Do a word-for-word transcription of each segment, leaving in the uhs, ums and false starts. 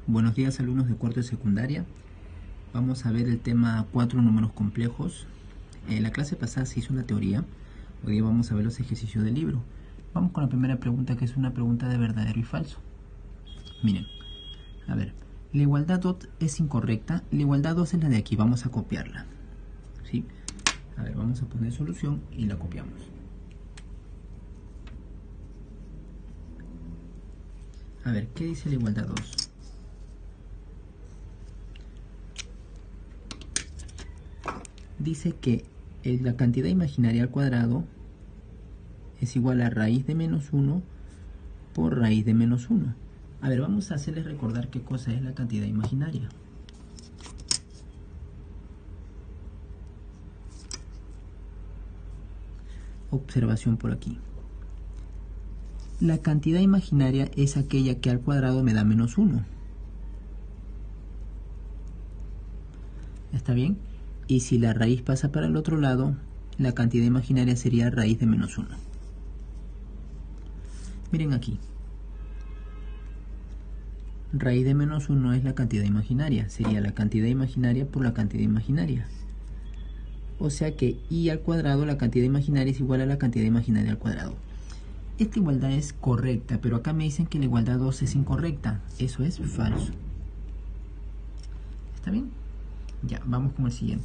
Buenos días, alumnos de cuarto de secundaria. Vamos a ver el tema cuatro números complejos. En la clase pasada se hizo una teoría. Hoy día vamos a ver los ejercicios del libro. Vamos con la primera pregunta, que es una pregunta de verdadero y falso. Miren, a ver, la igualdad dos es incorrecta. La igualdad dos es la de aquí, vamos a copiarla, ¿sí? A ver, vamos a poner solución y la copiamos. A ver, ¿qué dice la igualdad dos? Dice que la cantidad imaginaria al cuadrado es igual a raíz de menos uno por raíz de menos uno. A ver, vamos a hacerles recordar qué cosa es la cantidad imaginaria. Observación por aquí. La cantidad imaginaria es aquella que al cuadrado me da menos uno. ¿Está bien? Y si la raíz pasa para el otro lado, la cantidad imaginaria sería raíz de menos uno. Miren aquí. Raíz de menos uno es la cantidad imaginaria. Sería la cantidad imaginaria por la cantidad imaginaria. O sea que y al cuadrado, la cantidad imaginaria es igual a la cantidad imaginaria al cuadrado. Esta igualdad es correcta, pero acá me dicen que la igualdad dos es incorrecta. Eso es falso. ¿Está bien? Ya, vamos con el siguiente.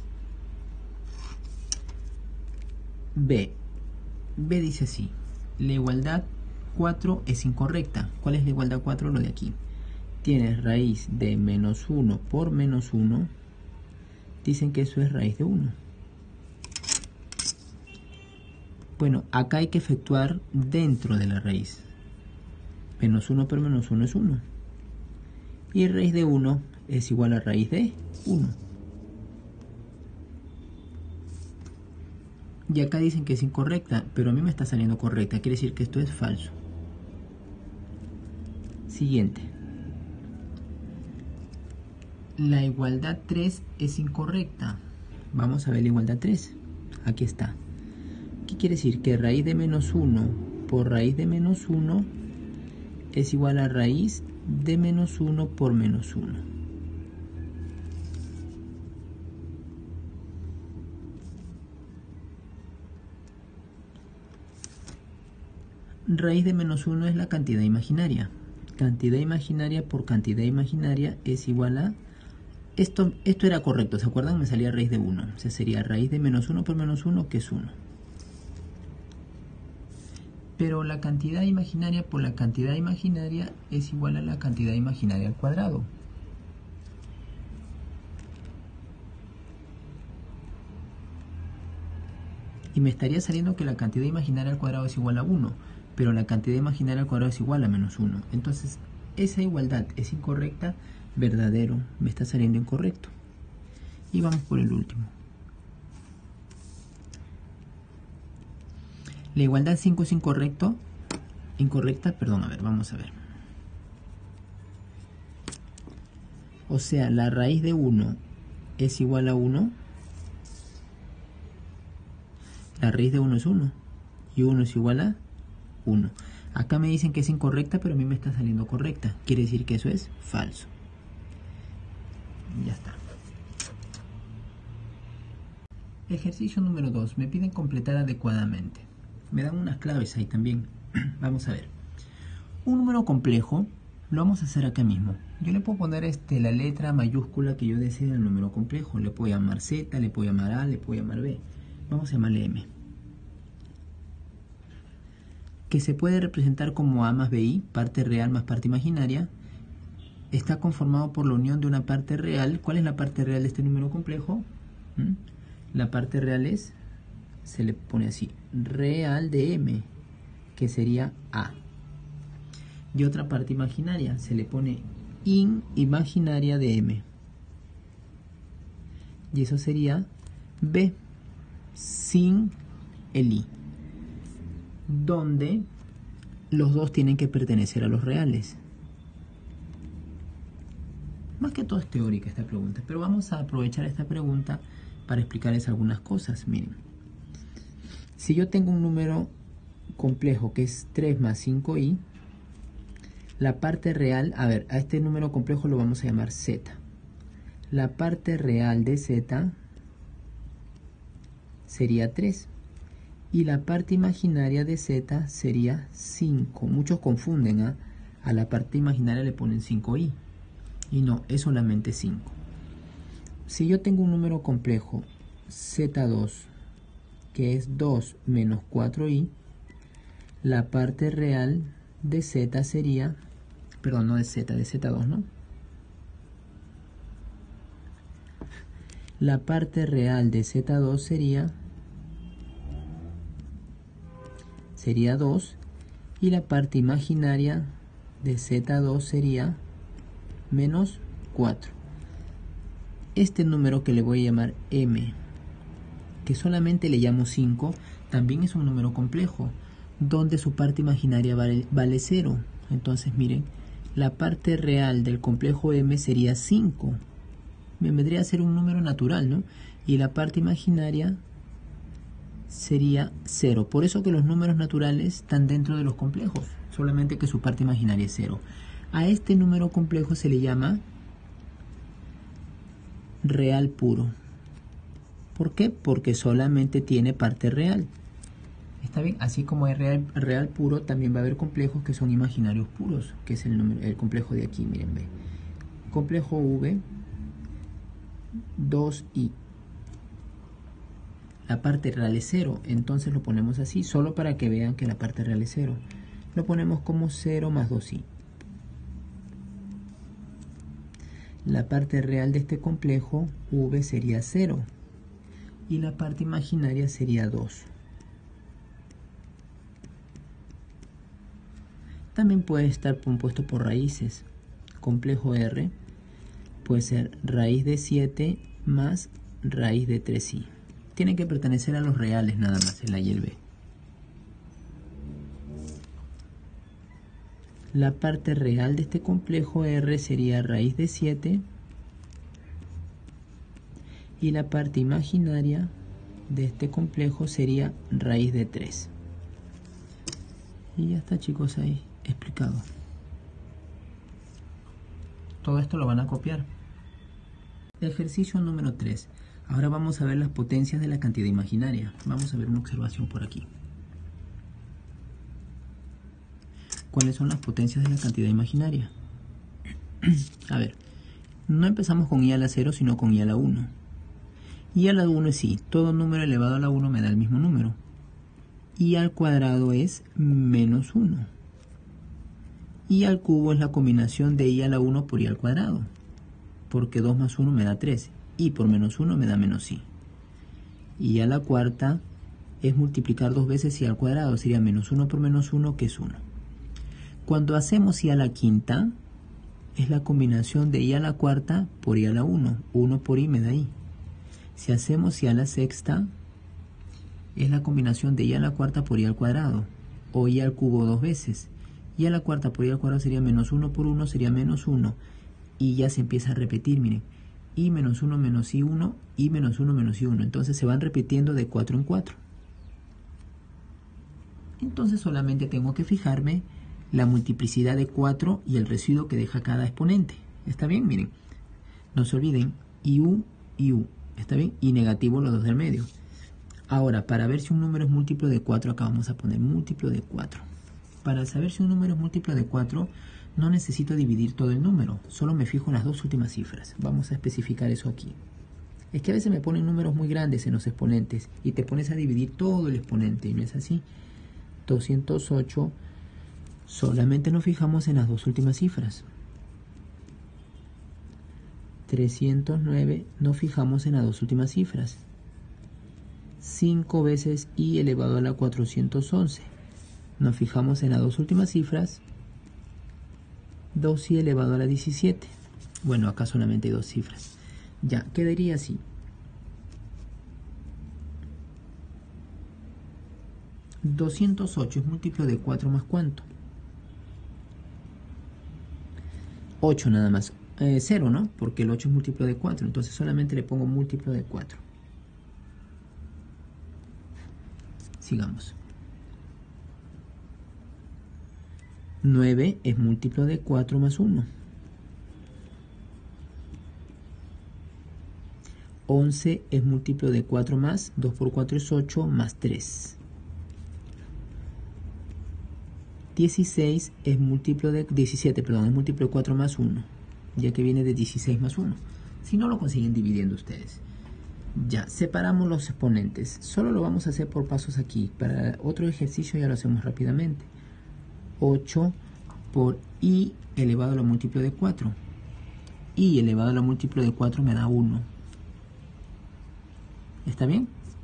B. B dice así. La igualdad cuatro es incorrecta. ¿Cuál es la igualdad cuatro? Lo de aquí. Tienes raíz de menos uno por menos uno. Dicen que eso es raíz de uno. Bueno, acá hay que efectuar dentro de la raíz. Menos uno por menos uno es uno. Y raíz de uno es igual a raíz de uno. Y acá dicen que es incorrecta, pero a mí me está saliendo correcta. Quiere decir que esto es falso. Siguiente. La igualdad tres es incorrecta. Vamos a ver la igualdad tres. Aquí está. ¿Qué quiere decir? Que raíz de menos uno por raíz de menos uno es igual a raíz de menos uno por menos uno. Raíz de menos uno es la cantidad imaginaria. Cantidad imaginaria por cantidad imaginaria es igual a... Esto, esto era correcto, ¿se acuerdan? Me salía raíz de uno. O sea, sería raíz de menos uno por menos uno, que es uno. Pero la cantidad imaginaria por la cantidad imaginaria es igual a la cantidad imaginaria al cuadrado. Y me estaría saliendo que la cantidad imaginaria al cuadrado es igual a uno, pero la cantidad imaginaria al cuadrado es igual a menos uno. Entonces, esa igualdad es incorrecta, verdadero, me está saliendo incorrecto. Y vamos por el último. La igualdad cinco es incorrecto, incorrecta, perdón, a ver, vamos a ver. O sea, la raíz de uno es igual a uno. La raíz de uno es uno. Y uno es igual a uno. Acá me dicen que es incorrecta, pero a mí me está saliendo correcta. Quiere decir que eso es falso. Ya está. Ejercicio número dos. Me piden completar adecuadamente. Me dan unas claves ahí también. Vamos a ver. Un número complejo lo vamos a hacer acá mismo. Yo le puedo poner este, la letra mayúscula que yo desee al número complejo. Le puedo llamar Z, le puedo llamar A, le puedo llamar B. Vamos a llamarle M. Que se puede representar como A más B I, parte real más parte imaginaria. Está conformado por la unión de una parte real. ¿Cuál es la parte real de este número complejo? ¿Mm? La parte real es, se le pone así, real de M, que sería A. Y otra parte imaginaria, se le pone in imaginaria de M. Y eso sería B, sin el I. Donde los dos tienen que pertenecer a los reales. Más que todo es teórica esta pregunta, pero vamos a aprovechar esta pregunta para explicarles algunas cosas. Miren, si yo tengo un número complejo que es tres más cinco i, La parte real, a ver, a este número complejo lo vamos a llamar z. La parte real de z sería tres. Y la parte imaginaria de z sería cinco. Muchos confunden, ¿eh? A la parte imaginaria le ponen cinco i. Y no, es solamente cinco. Si yo tengo un número complejo z dos, que es dos menos cuatro i, la parte real de z sería, perdón, no de z, de z dos, ¿no? La parte real de z dos sería, sería dos, y la parte imaginaria de z dos sería menos cuatro. Este número que le voy a llamar m, que solamente le llamo cinco, también es un número complejo, donde su parte imaginaria vale, vale cero. Entonces miren, la parte real del complejo m sería cinco. Me vendría a ser un número natural, ¿no? Y la parte imaginaria sería cero. Por eso que los números naturales están dentro de los complejos, solamente que su parte imaginaria es cero. A este número complejo se le llama real puro. ¿Por qué? Porque solamente tiene parte real. ¿Está bien? Así como hay real, real puro, también va a haber complejos que son imaginarios puros, que es el, número, el complejo de aquí, miren, ve. Complejo V, dos i. La parte real es cero, entonces lo ponemos así, solo para que vean que la parte real es cero. Lo ponemos como cero más dos i. La parte real de este complejo, V, sería cero. Y la parte imaginaria sería dos. También puede estar compuesto por raíces. Complejo R puede ser raíz de siete más raíz de tres i. Tienen que pertenecer a los reales nada más, el A y el B. La parte real de este complejo R sería raíz de siete. Y la parte imaginaria de este complejo sería raíz de tres. Y ya está, chicos, ahí explicado. Todo esto lo van a copiar. Ejercicio número tres. Ahora vamos a ver las potencias de la cantidad imaginaria. Vamos a ver una observación por aquí. ¿Cuáles son las potencias de la cantidad imaginaria? A ver, no empezamos con i a la cero, sino con i a la uno. I a la uno es i. Todo número elevado a la uno me da el mismo número. I al cuadrado es menos uno. I al cubo es la combinación de i a la uno por i al cuadrado, porque dos más uno me da tres. I por menos uno me da menos i. I a la cuarta es multiplicar dos veces i al cuadrado, sería menos uno por menos uno, que es uno. Cuando hacemos i a la quinta, es la combinación de i a la cuarta por i a la uno. uno por i me da i. Si hacemos i a la sexta, es la combinación de i a la cuarta por i al cuadrado, o i al cubo dos veces. I a la cuarta por i al cuadrado sería menos uno por uno, sería menos uno. Y ya se empieza a repetir, miren. I menos uno menos i uno, i menos uno menos i uno. Entonces se van repitiendo de cuatro en cuatro. Entonces solamente tengo que fijarme la multiplicidad de cuatro y el residuo que deja cada exponente. ¿Está bien? Miren. No se olviden, iu, iu. ¿Está bien? Y negativo los dos del medio. Ahora, para ver si un número es múltiplo de cuatro, acá vamos a poner múltiplo de cuatro. Para saber si un número es múltiplo de cuatro, no necesito dividir todo el número, solo me fijo en las dos últimas cifras. Vamos a especificar eso aquí. Es que a veces me ponen números muy grandes en los exponentes y te pones a dividir todo el exponente, y no es así. doscientos ocho, solamente nos fijamos en las dos últimas cifras. trescientos nueve, nos fijamos en las dos últimas cifras. cinco veces i elevado a la cuatrocientos once. Nos fijamos en las dos últimas cifras. dos i elevado a la diecisiete. Bueno, acá solamente hay dos cifras. Ya, quedaría así. doscientos ocho es múltiplo de cuatro más ¿cuánto? ocho nada más. Eh, cero, ¿no? Porque el ocho es múltiplo de cuatro. Entonces solamente le pongo múltiplo de cuatro. Sigamos. nueve es múltiplo de cuatro más uno. once es múltiplo de cuatro más, dos por cuatro es ocho, más tres. dieciséis es múltiplo de, diecisiete, perdón, es múltiplo de cuatro más uno, ya que viene de dieciséis más uno. Si no, lo consiguen dividiendo ustedes. Ya, separamos los exponentes. Solo lo vamos a hacer por pasos aquí. Para otro ejercicio ya lo hacemos rápidamente. ocho por i elevado a la múltiplo de cuatro. I elevado a la múltiplo de cuatro me da uno. ¿Está bien?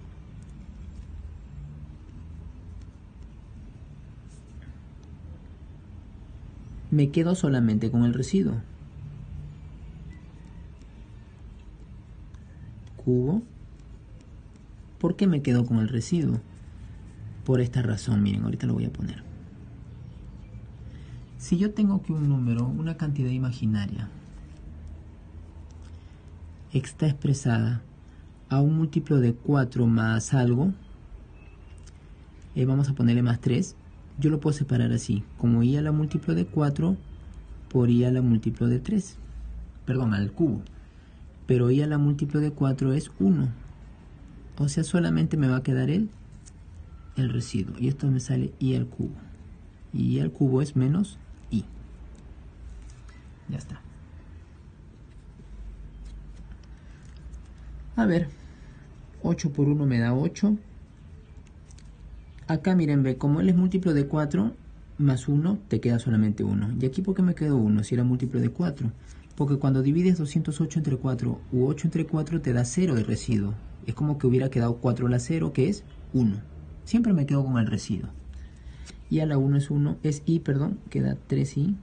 Me quedo solamente con el residuo. Cubo. ¿Por qué me quedo con el residuo? Por esta razón, miren, ahorita lo voy a poner. Si yo tengo aquí un número, una cantidad imaginaria, está expresada a un múltiplo de cuatro más algo, eh, vamos a ponerle más tres, yo lo puedo separar así, como i a la múltiplo de cuatro por i a la múltiplo de tres, perdón, al cubo, pero i a la múltiplo de cuatro es uno, o sea, solamente me va a quedar el, el residuo, y esto me sale i al cubo, y i al cubo es menos i, ya está. A ver, ocho por uno me da ocho. Acá miren, ve, como él es múltiplo de cuatro, más uno, te queda solamente uno. ¿Y aquí por qué me quedó uno si era múltiplo de cuatro? Porque cuando divides doscientos ocho entre cuatro u ocho entre cuatro te da cero de residuo. Es como que hubiera quedado cuatro a la cero, que es uno. Siempre me quedo con el residuo. Y a la uno es uno, es i, perdón, queda tres i.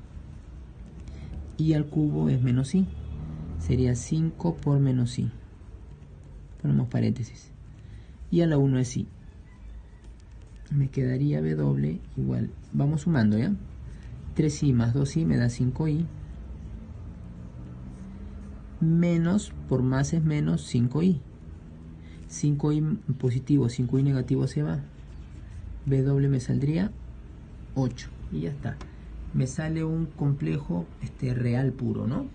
Y al cubo es menos i. Sería cinco por menos i. Ponemos paréntesis. Y a la uno es i. Me quedaría w igual. Vamos sumando, ¿ya? tres i más dos i me da cinco i. Menos, por más es menos, cinco i. cinco i positivo, cinco i negativo se va. W me saldría ocho. Y ya está. Me sale un complejo este, real puro, ¿no?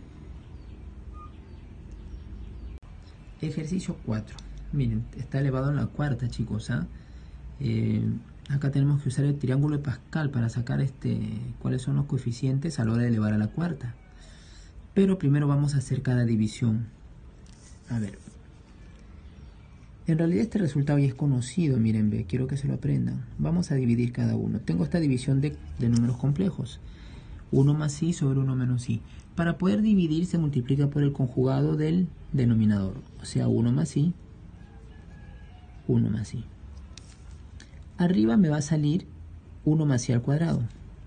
Ejercicio cuatro. Miren, está elevado en la cuarta, chicos. ¿ah? Eh, acá tenemos que usar el triángulo de Pascal para sacar este, cuáles son los coeficientes a la hora de elevar a la cuarta. Pero primero vamos a hacer cada división. A ver. En realidad este resultado ya es conocido, miren, ve, quiero que se lo aprendan. Vamos a dividir cada uno. Tengo esta división de, de números complejos. uno más i sobre uno menos i. Para poder dividir se multiplica por el conjugado del denominador. O sea, uno más i, uno más i. Arriba me va a salir uno más i al cuadrado,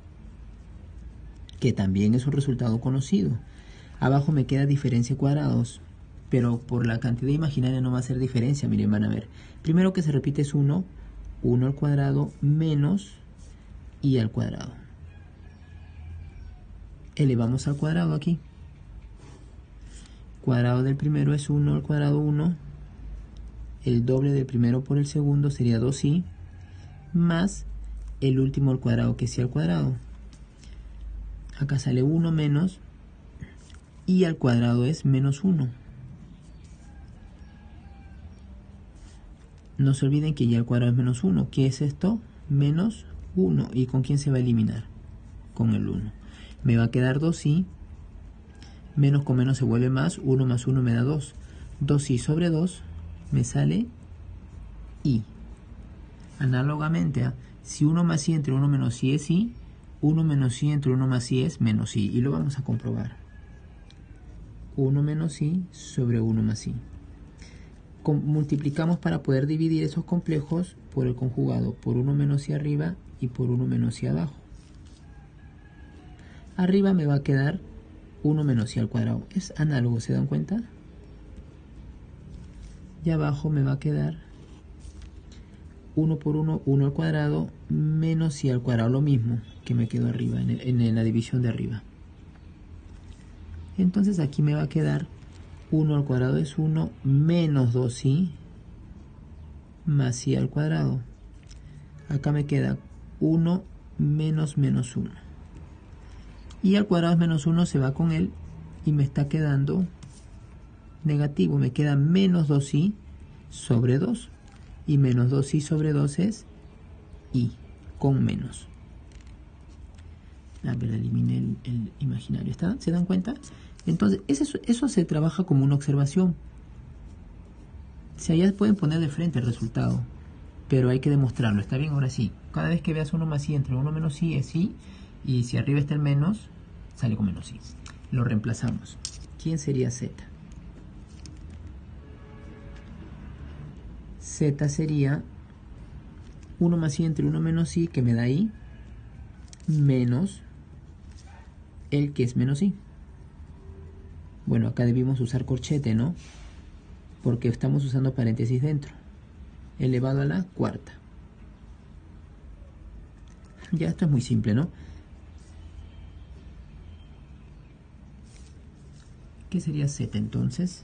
que también es un resultado conocido. Abajo me queda diferencia de cuadrados, pero por la cantidad imaginaria no va a ser diferencia. Miren, van a ver. Primero que se repite es uno, uno al cuadrado menos i al cuadrado. Elevamos al cuadrado aquí. Cuadrado del primero es uno al cuadrado uno. El doble del primero por el segundo sería dos i. Más el último al cuadrado, que es i al cuadrado. Acá sale uno menos i al cuadrado es menos uno. No se olviden que i al cuadrado es menos uno. ¿Qué es esto? Menos uno. ¿Y con quién se va a eliminar? Con el uno. Me va a quedar dos i. Menos con menos se vuelve más. uno más uno me da dos. dos i sobre dos me sale i. Análogamente, ¿eh? si uno más i entre uno menos i es i, uno menos i entre uno más i es menos i. Y lo vamos a comprobar. uno menos i sobre uno más i. Com- multiplicamos para poder dividir esos complejos por el conjugado, por uno menos i arriba y por uno menos i abajo. Arriba me va a quedar uno menos i al cuadrado. Es análogo, ¿se dan cuenta? Y abajo me va a quedar uno por uno, uno al cuadrado, menos i al cuadrado, lo mismo que me quedó arriba, en, el, en la división de arriba. Entonces aquí me va a quedar uno al cuadrado es uno, menos dos i, más i al cuadrado. Acá me queda uno menos menos uno. Y al cuadrado es menos uno, se va con él y me está quedando negativo. Me queda menos dos i sobre dos. Y menos dos i sobre dos es i con menos. A ver, eliminé el, el imaginario. ¿Está? ¿Se dan cuenta? Entonces, eso, eso se trabaja como una observación. O sea, ya pueden poner de frente el resultado, pero hay que demostrarlo. ¿Está bien? Ahora sí. Cada vez que veas uno más i entre uno menos i es i, y si arriba está el menos, sale con menos i. Lo reemplazamos. ¿Quién sería z? Z sería uno más i entre uno menos i, que me da i, menos el que es menos i. Bueno, acá debimos usar corchete, ¿no? Porque estamos usando paréntesis dentro. Elevado a la cuarta. Ya esto es muy simple, ¿no? ¿Qué sería z entonces?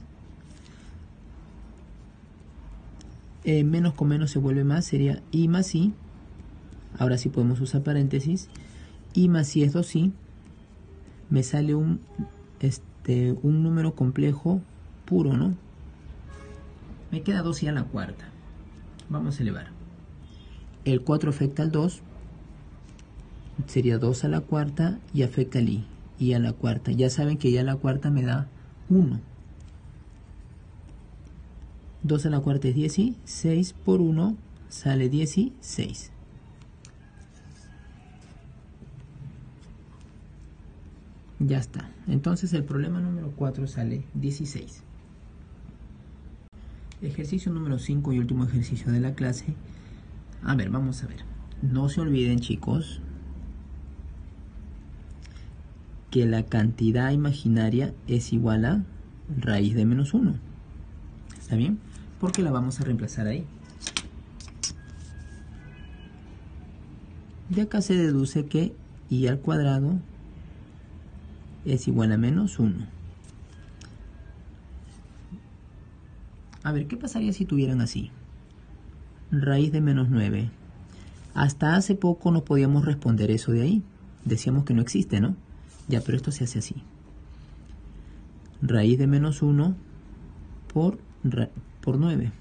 Eh, menos con menos se vuelve más, sería i más i. Ahora sí podemos usar paréntesis. I más i es dos i. Me sale un, este, un número complejo puro, ¿no? Me queda dos i a la cuarta. Vamos a elevar. El cuatro afecta al dos. Sería dos a la cuarta y afecta al i. I a la cuarta. Ya saben que i a la cuarta me da uno. dos a la cuarta es diez i. seis por uno sale diez i, seis. Ya está. Entonces el problema número cuatro sale dieciséis. Ejercicio número cinco y último ejercicio de la clase. A ver, vamos a ver. No se olviden, chicos, que la cantidad imaginaria es igual a raíz de menos uno. ¿Está bien? Porque la vamos a reemplazar ahí. De acá se deduce que i al cuadrado es igual a menos uno. A ver, ¿qué pasaría si tuvieran así? Raíz de menos nueve. Hasta hace poco no podíamos responder eso de ahí. Decíamos que no existe, ¿no? Ya, pero esto se hace así. Raíz de menos uno por, por nueve.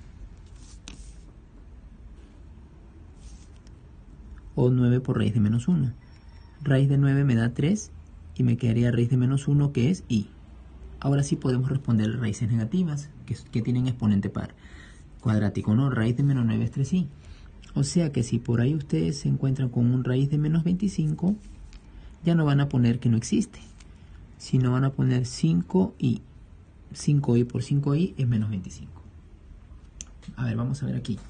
O nueve por raíz de menos uno. Raíz de nueve me da tres y me quedaría raíz de menos uno, que es i. Ahora sí podemos responder raíces negativas, que, que tienen exponente par. Cuadrático, ¿no? Raíz de menos nueve es tres i. O sea que si por ahí ustedes se encuentran con un raíz de menos veinticinco, ya no van a poner que no existe, sino van a poner cinco i. cinco i por cinco i es menos veinticinco. A ver, vamos a ver aquí.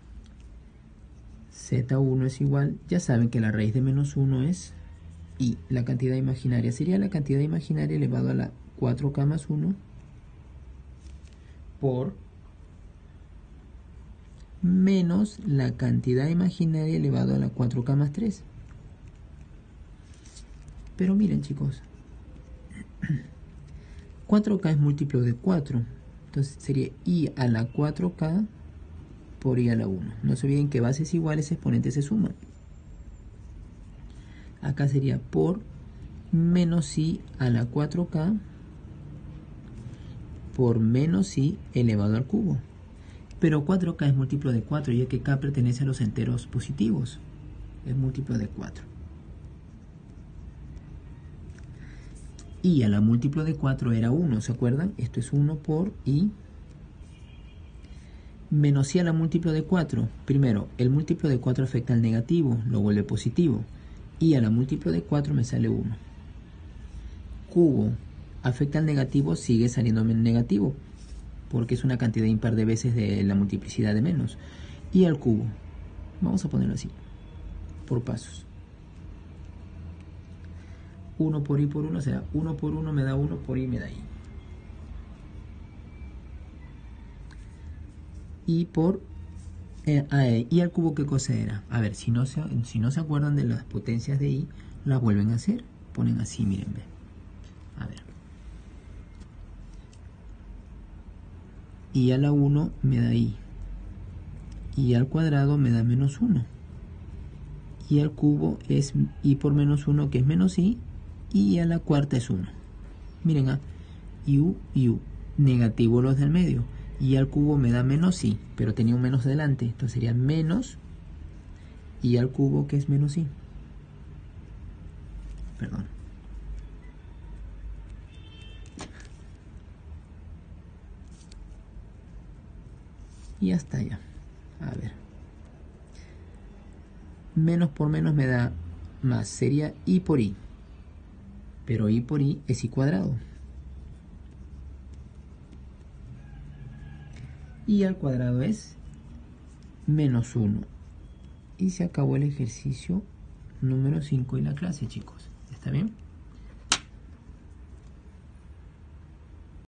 Z uno es igual, ya saben que la raíz de menos uno es i. La cantidad imaginaria sería la cantidad imaginaria elevado a la cuatro k más uno por menos la cantidad imaginaria elevado a la cuatro k más tres. Pero miren, chicos, cuatro k es múltiplo de cuatro. Entonces sería i a la cuatro k por i a la uno. No se olviden que bases iguales, exponentes se suman. Acá sería por menos i a la cuatro k por menos i elevado al cubo. Pero cuatro k es múltiplo de cuatro, ya que k pertenece a los enteros positivos. Es múltiplo de cuatro. I a la múltiplo de cuatro era uno, ¿se acuerdan? Esto es uno por i. Menos i a la múltiplo de cuatro. Primero, el múltiplo de cuatro afecta al negativo, lo vuelve positivo. I a la múltiplo de cuatro me sale uno. Cubo afecta al negativo, sigue saliendo negativo, porque es una cantidad impar de veces de la multiplicidad de menos. I al cubo. Vamos a ponerlo así, por pasos. uno por i por uno, o sea, uno por uno me da uno, por i me da i. Y por eh, eh, i al cubo, ¿qué cosa era? A ver, si no, se, si no se acuerdan de las potencias de i, las vuelven a hacer. Ponen así, miren, ve. A ver. I a la uno me da i. I al cuadrado me da menos uno. y al cubo es i por menos uno, que es menos i, y a la cuarta es uno. Miren, ah, u y u, negativo los del medio, y al cubo me da menos i, pero tenía un menos delante, entonces sería menos i al cubo, que es menos i. Perdón. Y hasta allá. A ver. Menos por menos me da más, sería i por i. Pero i por i es i cuadrado. I al cuadrado es menos uno. Y se acabó el ejercicio número cinco de la clase, chicos. ¿Está bien?